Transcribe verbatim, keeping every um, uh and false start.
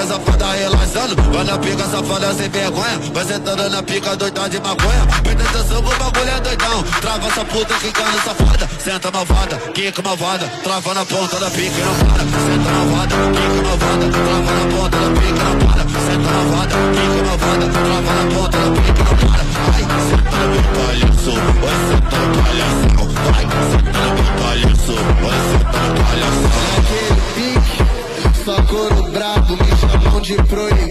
safada relaxando. Vai na pica, safada sem vergonha. Vai sentando na pica, doidão de maconha. Presta atenção que o bagulho é doidão. Trava essa puta, quicando safada. Senta malvada, quica malvada. Trava na ponta da pica e não para. Senta malvada, quica malvada. Trava na ponta da pica e não para. Senta malvada, quica malvada. Trava na ponta da pica e não para. Ai, senta no meu palhaço. Vai sentar no palhação. Vai, senta no meu palhaço. Vai sentar no palhação. Aquele pique, só couro brabo, me chamam de proibido.